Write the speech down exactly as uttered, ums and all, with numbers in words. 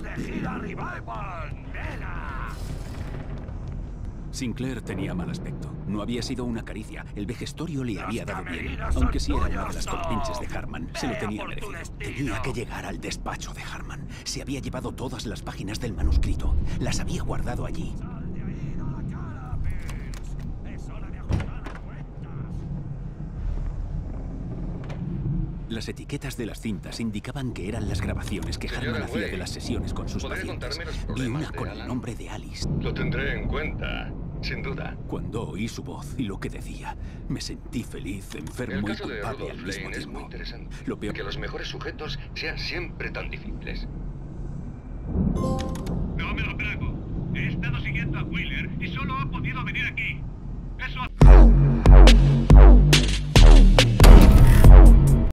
Gira Revival, nena. Sinclair tenía mal aspecto. No había sido una caricia. El vejestorio le Las había dado bien. camerinas son Aunque sí era una tuyas, de las no. compinches de Harman. Se lo Vea tenía por tu merecido. destino. Tenía que llegar al despacho de Harman. Se había llevado todas las páginas del manuscrito. Las había guardado allí. Sal de ahí, da la cara, Pills. Es hora de ajustar cuentas. Las etiquetas de las cintas indicaban que eran las grabaciones que Señora Harman hacía Way, de las sesiones con sus ¿podría pacientes. contarme los Vi problemas una de con el Alan? nombre de Alice. Lo tendré en cuenta, sin duda. Cuando oí su voz y lo que decía, me sentí feliz, El enfermo y caso de culpable Rudolph al mismo Lane es muy tiempo. interesante. Lo peor Que los mejores sujetos sean siempre tan difíciles. No me lo trago. He estado siguiendo a Wheeler y solo ha podido venir aquí. Eso